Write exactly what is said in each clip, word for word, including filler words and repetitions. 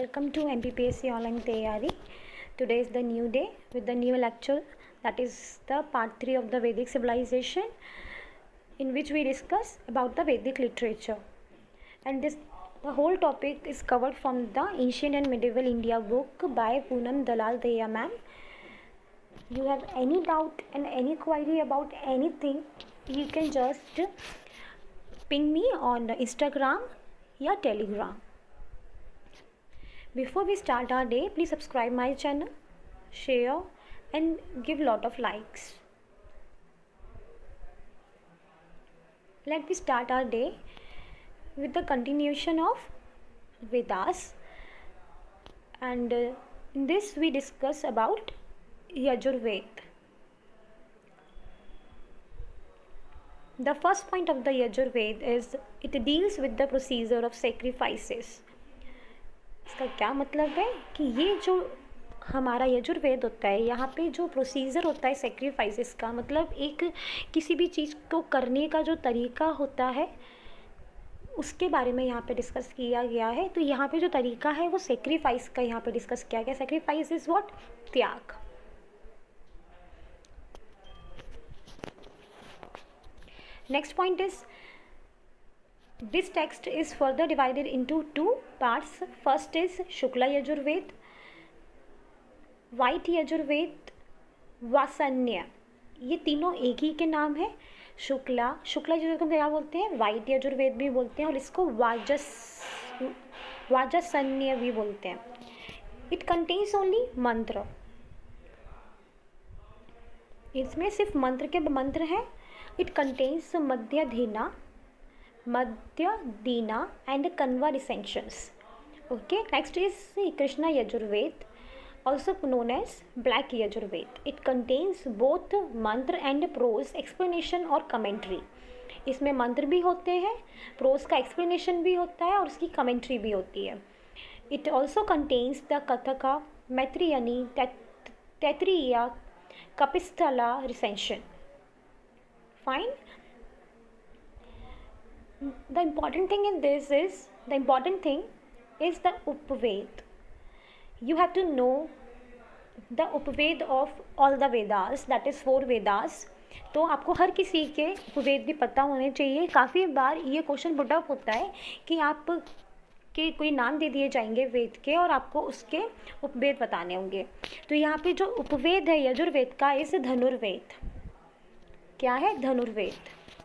Welcome to M P P S C Online Tayari. Today is the new day with the new lecture, that is the part three of the Vedic civilization, in which we discuss about the Vedic literature. And this the whole topic is covered from the Ancient and Medieval India book by Poonam Dalal Daya ma'am. You have any doubt and any query about anything, you can just ping me on Instagram या Telegram. Before we start our day, please subscribe my channel, share and give lot of likes. Let me start our day with the continuation of Vedas, and uh, in this we discuss about Yajurved. The first point of the Yajurved is it deals with the procedure of sacrifices. इसका क्या मतलब है कि ये जो हमारा यजुर्वेद होता है, यहाँ पे जो प्रोसीजर होता है सेक्रीफाइसेस का, मतलब एक किसी भी चीज़ को करने का जो तरीका होता है उसके बारे में यहाँ पे डिस्कस किया गया है. तो यहाँ पे जो तरीका है वो सेक्रीफाइस का यहाँ पे डिस्कस किया गया. Sacrifice is what? त्याग. Next point is this text is further divided into two parts. First is Shukla Yajurved, White Yajurved, वासन्य. ये तीनों एक ही के नाम है. शुक्ला शुक्ला यजुर्वेद को क्या बोलते हैं? वाइट यजुर्वेद भी बोलते हैं, और इसको वाजस वाजसन्य भी बोलते हैं. इट कंटेन्स ओनली मंत्र. इसमें सिर्फ मंत्र के मंत्र हैं. It contains Madhyandina Madhya Dina and Kanva recensions. Okay, next is Krishna Yajurved, also known as Black Yajurved. It contains both mantra and prose explanation और commentary. इसमें मंत्र भी होते हैं, प्रोज का एक्सप्लेनेशन भी होता है और उसकी कमेंट्री भी होती है. It also contains the Kathaka, Maitrayani, Taittiriya, Kapisthala recension. Fine. The important thing in this is the important thing is the Upaved. You have to know the Upaved of all the Vedas, that is four Vedas. तो आपको हर किसी के उपवेद भी पता होने चाहिए. काफ़ी बार ये क्वेश्चन पुट अप होता है कि आप के कोई नाम दे दिए जाएंगे वेद के और आपको उसके उपवेद बताने होंगे. तो यहाँ पे जो उपवेद है यजुर्वेद का इस धनुर्वेद. क्या है? Dhanurveda.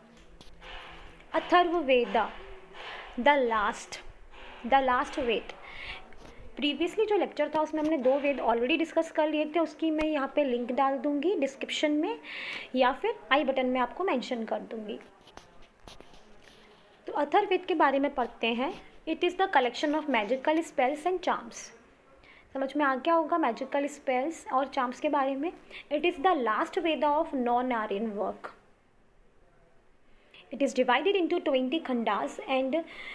Atharvaveda, the last the last Veda. Previously जो लेक्चर था उसमें हमने दो वेद ऑलरेडी डिस्कस कर लिए थे. उसकी मैं यहाँ पे लिंक डाल दूँगी डिस्क्रिप्शन में या फिर आई बटन में आपको मेंशन कर दूँगी. तो अथर्ववेद के बारे में पढ़ते हैं. It is the collection of magical spells and charms. समझ में आ गया होगा मैजिकल स्पेल्स और चार्म्स के बारे में. It is the last Veda of non Aryan work. It is divided into twenty khandas and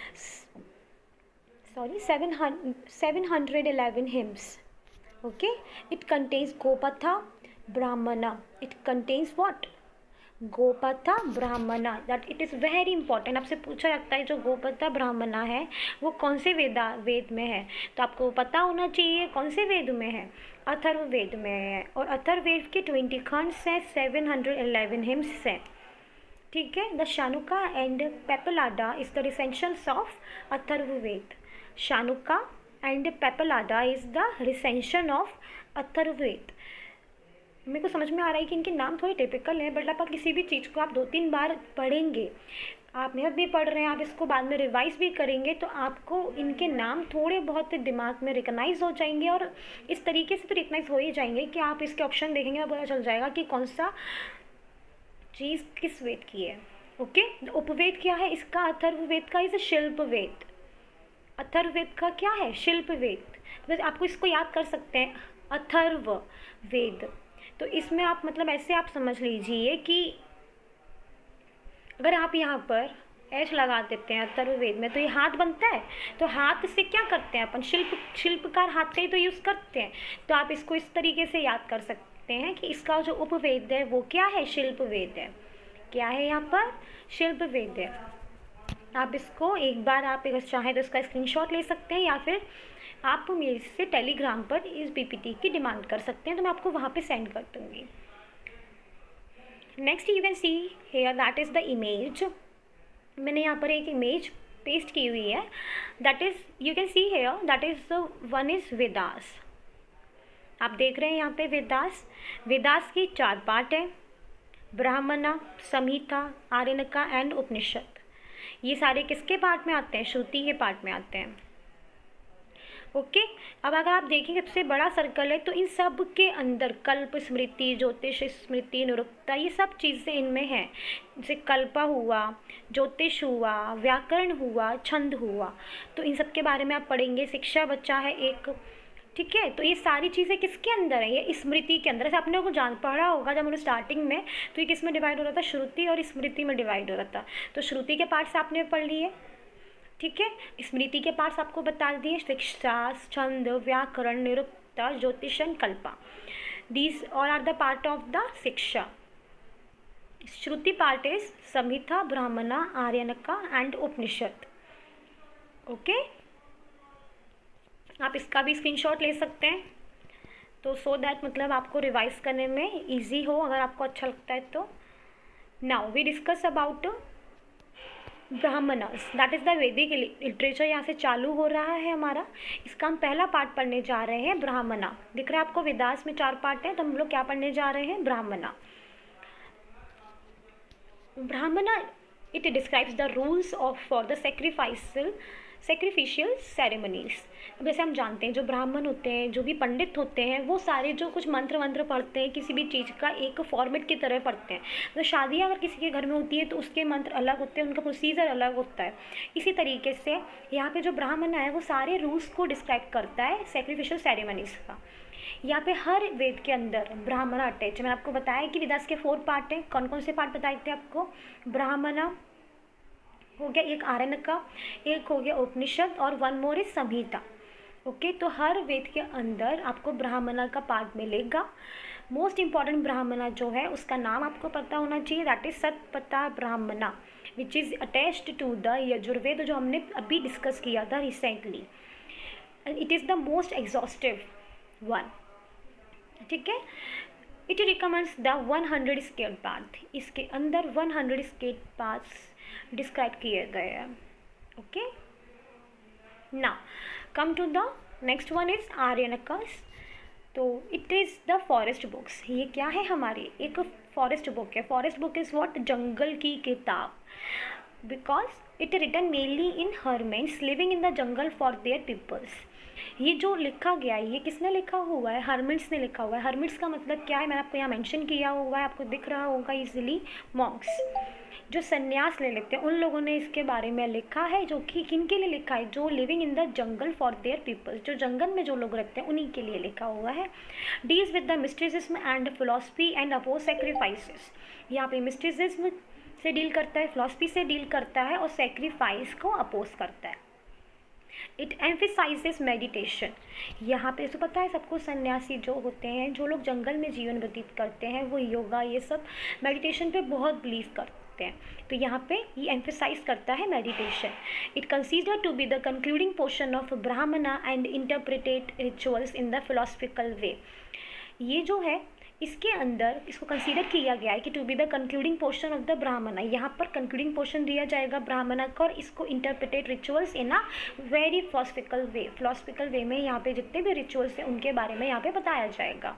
sorry seven hundred eleven hymns. Okay, it contains Gopatha Brahmana. It contains what? Gopatha Brahmana. That it is very important. आपसे पूछा जाता है जो गोपथा ब्राह्मणा है वो कौन से वेदा वेद में है, तो आपको पता होना चाहिए कौन से वेद में है. अथर्ववेद में है. और अथर्ववेद के ट्वेंटी खंड्स हैं, सेवन हंड्रेड एलेवन हिम्स हैं. ठीक है. The Shaunaka and Paippalada is the recensions of Atharvaveda. Shaunaka and Paippalada is the recension of Atharvaveda. मेरे को समझ में आ रहा है कि इनके नाम थोड़े टिपिकल हैं, बट आप किसी भी चीज़ को आप दो तीन बार पढ़ेंगे, आप मेहनत भी पढ़ रहे हैं, आप इसको बाद में रिवाइज भी करेंगे, तो आपको इनके नाम थोड़े बहुत दिमाग में रिकग्नाइज हो जाएंगे. और इस तरीके से तो रिकग्नाइज हो ही जाएंगे कि आप इसके ऑप्शन देखेंगे और पता चल जाएगा कि कौन सा चीज़ किस वेद की है. ओके. उपवेद क्या है इसका? अथर्ववेद का इज शिल्प वेद. अथर्ववेद का क्या है? शिल्प वेद. तो आपको इसको याद कर सकते हैं अथर्व वेद. तो इसमें आप मतलब ऐसे आप समझ लीजिए कि अगर आप यहाँ पर एच लगा देते हैं अथर्ववेद में तो ये हाथ बनता है. तो हाथ से क्या करते हैं अपन? शिल्प शिल्पकार हाथ का ही तो यूज़ करते हैं. तो आप इसको इस तरीके से याद कर सकते हैं कि इसका जो उपवेद है वो क्या है? शिल्प वेद है. क्या है यहाँ पर? शिल्प वेद है. आप इसको एक बार आप अगर चाहें तो इसका स्क्रीनशॉट ले सकते हैं, या फिर आप मेरे से टेलीग्राम पर इस पीपीटी की डिमांड कर सकते हैं, तो मैं आपको वहाँ पे सेंड कर दूँगी। Next you can see here that is the image. मैंने यहाँ पर एक इमेज पेस्ट की हुई है, that is you can see here that is one is Vedas. आप देख रहे हैं यहाँ पे वेदास। वेदास की चार पार्ट है, ब्राह्मणा, संहिता, आरण्यका एंड उपनिषद। ये सारे किसके पार्ट में आते हैं? श्रुति के पार्ट में आते हैं। Okay okay? अब अगर आप देखेंगे सबसे बड़ा सर्कल है, तो इन सब के अंदर कल्प स्मृति, ज्योतिष स्मृति, निरुक्ता, ये सब चीज़ें इनमें हैं। जैसे कल्प हुआ, ज्योतिष हुआ, व्याकरण हुआ, छंद हुआ, तो इन सब के बारे में आप पढ़ेंगे। शिक्षा बच्चा है एक, ठीक है। तो ये सारी चीज़ें किसके अंदर है? ये स्मृति के अंदर। ऐसे आपने को जान पढ़ा होगा जब हमने स्टार्टिंग में, तो ये किस में डिवाइड हो रहा था? श्रुति और स्मृति में डिवाइड हो रहा था। तो श्रुति के पार्ट्स आपने पढ़ लिए, ठीक है। स्मृति के पार्ट्स आपको बता दिए, शिक्षा, छंद, Vyakarana, Nirukta, Jyotisha and Kalpa. These all are the part of the Shiksha. Shruti part is संहिता, ब्राह्मणा, आर्यनका एंड उपनिषद। ओके, आप इसका भी स्क्रीनशॉट ले सकते हैं, तो सो दैट मतलब आपको रिवाइज करने में इजी हो, अगर आपको अच्छा लगता है तो। Now we discuss about Brahmanas, that is the Vedic literature. यहाँ से चालू हो रहा है हमारा। इसका हम पहला पार्ट पढ़ने जा रहे हैं, ब्राह्मणा। दिख रहा है आपको वेदास में चार पार्ट है, तो हम लोग क्या पढ़ने जा रहे हैं? Brahmana. Brahmana it describes the rules of for the sacrificial sacrificial ceremonies. अब जैसे हम जानते हैं जो ब्राह्मण होते हैं, जो भी पंडित होते हैं, वो सारे जो कुछ मंत्र वंत्र पढ़ते हैं, किसी भी चीज़ का एक फॉर्मेट की तरह पढ़ते हैं। तो शादी अगर किसी के घर में होती है तो उसके मंत्र अलग होते हैं, उनका प्रोसीजर अलग होता है। इसी तरीके से यहाँ पे जो ब्राह्मण है वो सारे रूल्स को डिस्क्राइब करता है सेक्रीफिशियल सेरेमनीज का। यहाँ पे हर वेद के अंदर ब्राह्मणा अटैच है। मैंने आपको बताया कि वेदास के फोर पार्ट हैं। कौन कौन से पार्ट बताए थे आपको? ब्राह्मणा हो गया, एक आरण्यका, एक हो गया उपनिषद, और one more is Samhita. Okay, तो हर वेद के अंदर आपको ब्राह्मणा का पार्ट मिलेगा। मोस्ट इम्पॉर्टेंट ब्राह्मणा जो है उसका नाम आपको पता होना चाहिए, that is Shatapatha Brahmana, which is attached to the Yajurveda, जो हमने अभी डिस्कस किया था recently. It is the most exhaustive one, ठीक है। It recommends the one hundred scale path. इसके अंदर one hundred scale paths describe किए गए हैं। Okay, now come to the next one is Aranyakas. तो it is the forest books. ये क्या है? हमारी एक फॉरेस्ट बुक है। Forest book is what? जंगल की किताब, because it written mainly in hermits living in the jungle for their peoples. ये जो लिखा गया है, ये किसने लिखा हुआ है? हर्मिट्स ने लिखा हुआ है। हर्मिट्स का मतलब क्या है? मैंने आपको यहाँ मेंशन किया हुआ है, आपको दिख रहा होगा इजीली। मॉन्क्स, जो संन्यास ले लेते हैं, उन लोगों ने इसके बारे में लिखा है। जो कि किनके लिए लिखा है? जो living in the jungle for their peoples, जो जंगल में जो लोग रहते हैं उन्हीं के लिए लिखा हुआ है। Deals with the mysticism and philosophy and oppose sacrifices. यहाँ पे मिस्टिसिज्म से डील करता है, फिलोसफी से डील करता है, और सेक्रीफाइस को अपोज करता है। It emphasises meditation. यहाँ पे तो पता है सबको, सन्यासी जो होते हैं, जो लोग जंगल में जीवन व्यतीत करते हैं, वो योगा ये सब मेडिटेशन पे बहुत बिलीव करते हैं। तो यहाँ पे ये एम्फिसाइज करता है meditation. It consider to be the concluding portion of Brahmana and interpreted rituals in the philosophical way. ये जो है इसके अंदर इसको कंसीडर किया गया है कि to be the concluding portion of the Brahmana. यहाँ पर कंक्लूडिंग पोर्शन दिया जाएगा ब्राह्मणा का, और इसको interpreted rituals in a very philosophical way. Philosophical way में यहाँ पे जितने भी रिचुअल्स हैं उनके बारे में यहाँ पे बताया जाएगा।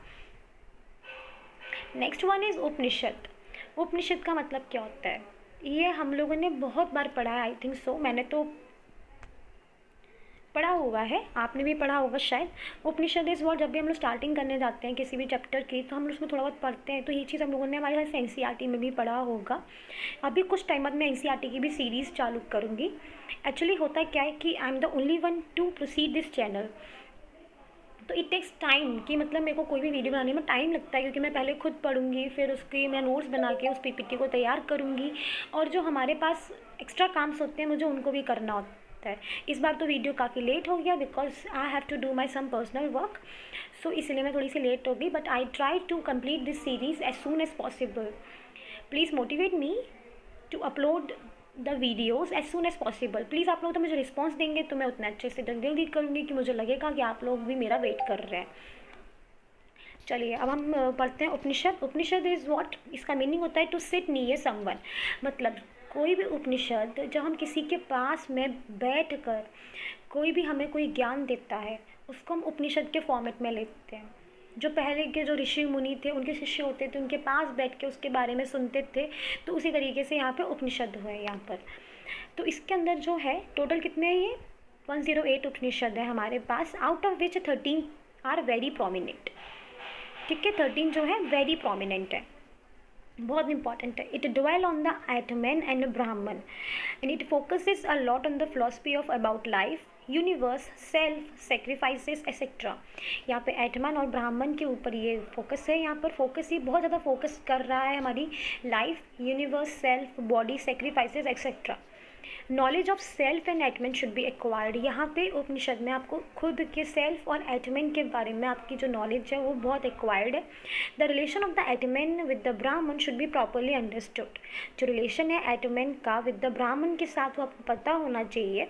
Next one is Upanishad. Upanishad का मतलब क्या होता है? ये हम लोगों ने बहुत बार पढ़ा है, आई थिंक सो। मैंने तो पढ़ा हुआ है, आपने भी पढ़ा होगा शायद। उपनिषद इस वर्ड जब भी हम लोग स्टार्टिंग करने जाते हैं किसी भी चैप्टर की, तो हम लोग उसमें थोड़ा बहुत पढ़ते हैं। तो ये चीज़ हम लोगों ने हमारे यहाँ एनसीईआरटी में भी पढ़ा होगा। अभी कुछ टाइम बाद मैं एनसीईआरटी की भी सीरीज़ चालू करूँगी। एक्चुअली होता क्या है कि I am the only one to proceed this channel, तो इट टेक्स टाइम कि मतलब मेरे को कोई भी वीडियो बनाने में टाइम लगता है, क्योंकि मैं पहले खुद पढ़ूंगी, फिर उसकी मैं नोट्स बना के उस पीपीटी को तैयार करूँगी, और जो हमारे पास एक्स्ट्रा काम्स होते हैं मुझे उनको भी करना होता है। इस बार तो वीडियो काफ़ी लेट हो गया, because I have to do my some personal work, so इसलिए मैं थोड़ी सी लेट हो गई। But I try to complete this series as soon as possible. Please motivate me to upload the videos as soon as possible. Please आप लोग तो मुझे रिस्पॉन्स देंगे तो मैं उतना अच्छे से जल्दी करूँगी कि मुझे लगेगा कि आप लोग भी मेरा वेट कर रहे हैं। चलिए अब हम पढ़ते हैं उपनिषद। उपनिषद इज़ व्हाट, इसका मीनिंग होता है टू सिट नियर समवन। मतलब कोई भी उपनिषद जब हम किसी के पास में बैठ कर कोई भी हमें कोई ज्ञान देता है उसको हम उपनिषद के फॉर्मेट में लेते हैं। जो पहले के जो ऋषि मुनि थे उनके शिष्य होते थे, उनके पास बैठ के उसके बारे में सुनते थे, तो उसी तरीके से यहाँ पे उपनिषद हुए यहाँ पर। तो इसके अंदर जो है टोटल कितने हैं, ये वन ज़ीरो एट उपनिषद है हमारे पास, out of which thirteen are very prominent. ठीक है, थर्टीन जो है वेरी प्रोमिनेंट है, बहुत इंपॉर्टेंट है। It dwell on the Atman and Brahman and it focuses a lot on the philosophy of about life, universe, self, sacrifices etcetera. यहाँ पे एटमन और ब्राह्मण के ऊपर ये फोकस है। यहाँ पर फोकस ही बहुत ज़्यादा फोकस कर रहा है हमारी life, universe, self, body, sacrifices etcetera. Knowledge of self and Atman should be acquired. यहाँ पे उपनिषद में आपको खुद के सेल्फ और एटमन के बारे में आपकी जो नॉलेज है वो बहुत एक्वायर्ड है। The relation of the Atman with the Brahman should be properly understood. जो रिलेशन है एटमन का विद द ब्राह्मण के साथ वो आपको पता होना चाहिए।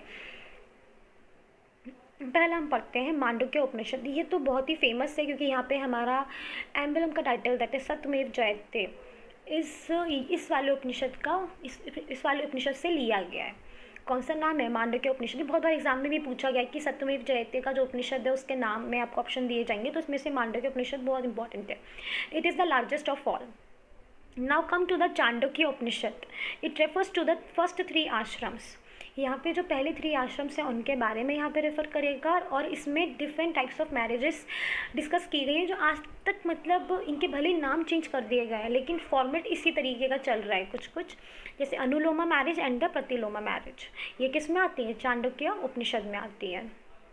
पहला हम पढ़ते हैं मांडुक्य उपनिषद। ये तो बहुत ही फेमस है क्योंकि यहाँ पे हमारा एम्बलम का टाइटल दैट इज सत्यमेव जयते इस इस वाले उपनिषद का इस इस वाले उपनिषद से लिया गया है। कौन सा नाम है, मांडुक्य उपनिषद। बहुत बार एग्जाम में भी पूछा गया कि सत्यमेव जयते का जो उपनिषद है उसके नाम में आपको ऑप्शन दिए जाएंगे, तो इसमें से मांडुक्य उपनिषद बहुत इंपॉर्टेंट है। It is the largest of all. Now come to the Chandogya Upanishad. It refers to the first three ashrams. यहाँ पे जो पहले थ्री आश्रम्स हैं उनके बारे में यहाँ पे रेफ़र करेगा और इसमें different types of marriages discuss की गई हैं जो आज तक मतलब इनके भले नाम चेंज कर दिए गए हैं लेकिन फॉर्मेट इसी तरीके का चल रहा है कुछ कुछ, जैसे Anuloma marriage and the Pratiloma marriage. ये किस में आती है, चांडक्य उपनिषद में आती है।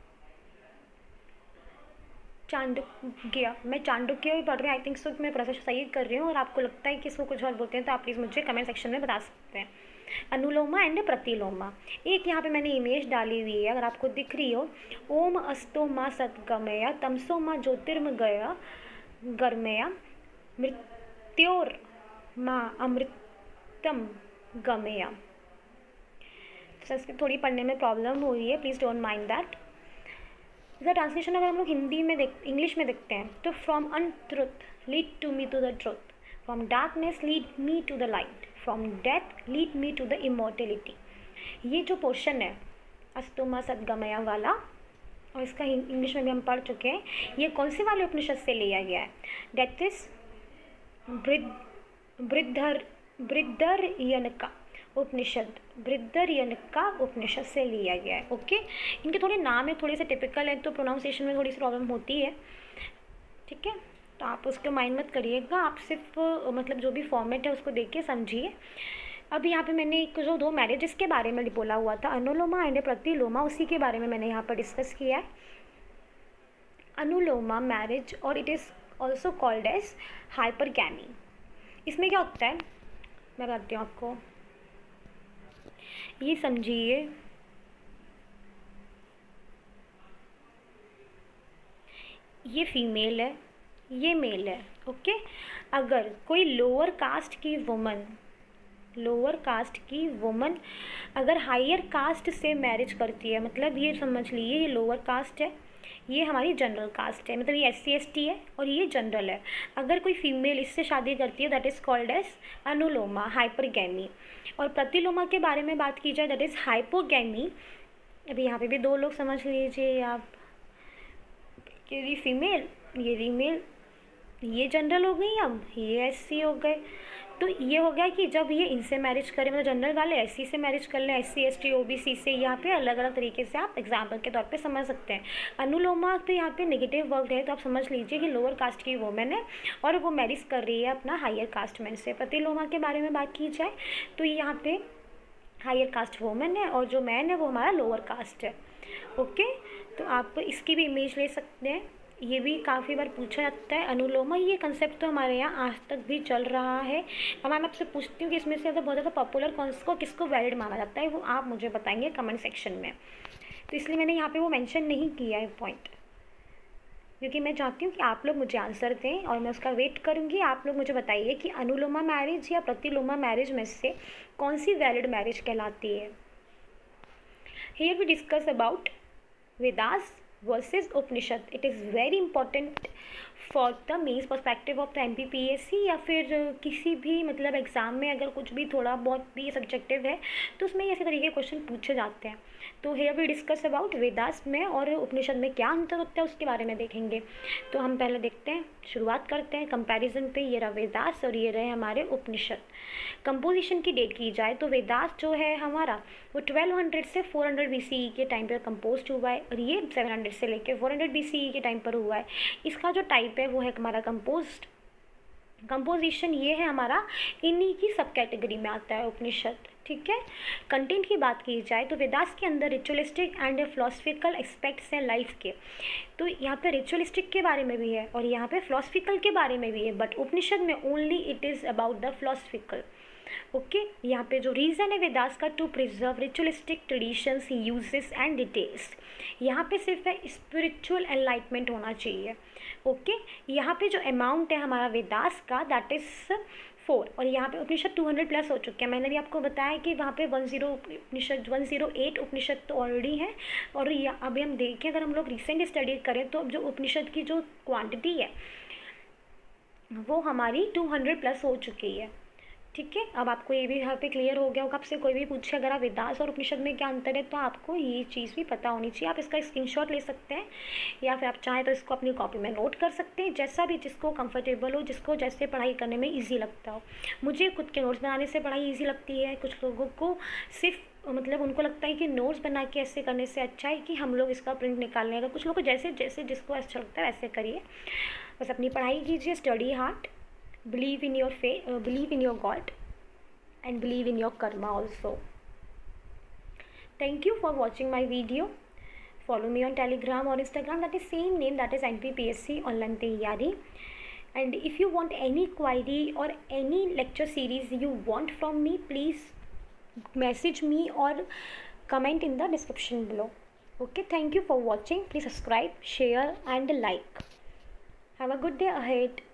चांडक्य, मैं चांडक्य भी पढ़ रही हूँ, आई थिंक सो मैं प्रोसेस सही कर रही हूँ और आपको लगता है कि इसको कुछ और बोलते हैं तो आप प्लीज़ मुझे कमेंट सेक्शन में बता सकते हैं। अनुलोमा एंड प्रतिलोमा, एक यहाँ पे मैंने इमेज डाली हुई है अगर आपको दिख रही हो। ओम अस्तो माँ सतगमया तमसो माँ ज्योतिर्मगया गर्मया मृत्योर माँ अमृतम गमया। संस्कृत थोड़ी पढ़ने में प्रॉब्लम हो रही है, प्लीज़ डोंट माइंड दैट। इसका ट्रांसलेशन अगर हम लोग हिंदी में देख इंग्लिश में देखते हैं तो from untruth lead to me to the truth, from darkness lead me to the light, from death lead me to the immortality. ये जो पोर्शन है अस्तोमा सदगमया वाला और इसका इंग्लिश में भी हम पढ़ चुके हैं, ये कौन से वाले उपनिषद से लिया गया है, डेट इज बृद्धर बृद्धरयनका उपनिषद, बृद्धरयनका उपनिषद से लिया गया है। ओके, इनके थोड़े नाम है थोड़े से टिपिकल है तो प्रोनाउंसिएशन में थोड़ी सी प्रॉब्लम होती है, ठीक है, तो आप उसको माइंड मत करिएगा, आप सिर्फ मतलब जो भी फॉर्मेट है उसको देख के समझिए। अब यहाँ पे मैंने एक जो दो मैरिजेस के बारे में बोला हुआ था अनुलोमा एंड प्रतिलोमा, उसी के बारे में मैंने यहाँ पर डिस्कस किया है। अनुलोमा मैरिज और it is also called as hypergamy. इसमें क्या होता है मैं बताती हूँ आपको, ये समझिए ये फीमेल है ये मेल है। ओके, अगर कोई लोअर कास्ट की वुमन लोअर कास्ट की वुमन अगर हायर कास्ट से मैरिज करती है, मतलब ये समझ लीजिए ये लोअर कास्ट है, ये हमारी जनरल कास्ट है, मतलब ये एस सी एस टी है और ये जनरल है। अगर कोई फीमेल इससे शादी करती है that is called as Anuloma hypergamy. और प्रतिलोमा के बारे में बात की जाए दैट इज़ हाइपोगैमी। अभी यहाँ पे भी दो लोग समझ लीजिए आप, ये फीमेल ये फीमेल, ये जनरल हो गई, अब ये एस सी हो गए। तो ये हो गया कि जब ये इनसे मैरिज करें, मतलब जनरल वाले एस सी से मैरिज कर लें, S C S T O B C से, यहाँ पे अलग अलग तरीके से आप एग्जाम्पल के तौर पे समझ सकते हैं। अनुलोमा तो यहाँ पे नेगेटिव वर्ड है तो आप समझ लीजिए कि लोअर कास्ट की वोमेन है और वो मैरिज कर रही है अपना हायर कास्ट मैन से। प्रतिलोमा के बारे में बात की जाए तो यहाँ पे हायर कास्ट वोमेन है और जो मैन है वो हमारा लोअर कास्ट है। ओके, तो आप इसकी भी इमेज ले सकते हैं, ये भी काफ़ी बार पूछा जाता है अनुलोमा। ये कंसेप्ट तो हमारे यहाँ आज तक भी चल रहा है। अब मैं आपसे पूछती हूँ कि इसमें से ज़्यादा बहुत ज़्यादा पॉपुलर कौन को किसको वैलिड माना जाता है, वो आप मुझे बताएंगे कमेंट सेक्शन में। तो इसलिए मैंने यहाँ पे वो मेंशन नहीं किया है पॉइंट। क्योंकि मैं चाहती हूँ कि आप लोग मुझे आंसर दें और मैं उसका वेट करूँगी। आप लोग मुझे बताइए कि अनुलोमा मैरिज या प्रतिलोमा मैरिज में से कौन सी वैलिड मैरिज कहलाती है। Here we discuss about Vedas versus Upanishad. It is very important for the mains perspective of the M P P S C या फिर किसी भी मतलब एग्ज़ाम में अगर कुछ भी थोड़ा बहुत भी सब्जेक्टिव है तो उसमें ऐसे तरीके के क्वेश्चन पूछे जाते हैं। तो here we discuss about Vedas में और उपनिषद में क्या अंतर होता है उसके बारे में देखेंगे। तो हम पहले देखते हैं, शुरुआत करते हैं कंपैरिजन पे। ये रहा वेदास और ये रहे हमारे उपनिषद। कंपोजिशन की डेट की जाए तो वेदास जो है हमारा वो ट्वेल्व हंड्रेड से four hundred B C E के टाइम पर कंपोज हुआ है और ये सेवन हंड्रेड से लेकर four hundred B C E के टाइम पर हुआ है। इसका जो टाइप है वो है हमारा कंपोज्ड कंपोजिशन। ये है हमारा इन्हीं की सब कैटेगरी में आता है उपनिषद। ठीक है, कंटेंट की बात की जाए तो वेदास के अंदर रिचुअलिस्टिक एंड फिलोसफिकल एस्पेक्ट्स हैं लाइफ के। तो यहाँ पे रिचुअलिस्टिक के बारे में भी है और यहाँ पे फिलोसफिकल के बारे में भी है, बट उपनिषद में only it is about the philosophical. Okay okay? यहाँ पे जो रीज़न है वेदास का to preserve ritualistic traditions uses and details. यहाँ पे सिर्फ है स्पिरिचुअल एनलाइटमेंट होना चाहिए। Okay okay? यहाँ पे जो अमाउंट है हमारा वेदास का दैट इज़ फोर और यहाँ पे उपनिषद टू हंड्रेड प्लस हो चुके हैं। मैंने भी आपको बताया कि वहाँ पे one zero Upanishad one zero eight Upanishad तो ऑलरेडी है और अभी हम देखें अगर हम लोग रिसेंट स्टडी करें तो अब जो उपनिषद की जो क्वांटिटी है वो हमारी टू हंड्रेड प्लस हो चुकी है। ठीक है, अब आपको ये भी यहाँ पे क्लियर हो गया होगा। आपसे कोई भी पूछे अगर आप वेदास और उपनिषद में क्या अंतर है तो आपको ये चीज़ भी पता होनी चाहिए। आप इसका स्क्रीनशॉट ले सकते हैं या फिर आप चाहें तो इसको अपनी कॉपी में नोट कर सकते हैं, जैसा भी जिसको कंफर्टेबल हो, जिसको जैसे पढ़ाई करने में ईजी लगता हो। मुझे खुद के नोट्स बनाने से पढ़ाई ईजी लगती है, कुछ लोगों को सिर्फ मतलब उनको लगता है कि नोट्स बना के ऐसे करने से अच्छा है कि हम लोग इसका प्रिंट निकाल लें। अगर कुछ लोगों को जैसे जैसे जिसको अच्छा लगता है वैसे करिए, बस अपनी पढ़ाई कीजिए, study hard, believe in your फे believe in your god and believe in your karma also. Thank you for watching my video. Follow me on Telegram or Instagram, that is same name, that is N P P S C Online Taiyari. And if you want any query or any lecture series you want from me, please message me or comment in the description below. Okay, thank you for watching. Please subscribe, share and like. Have a good day ahead.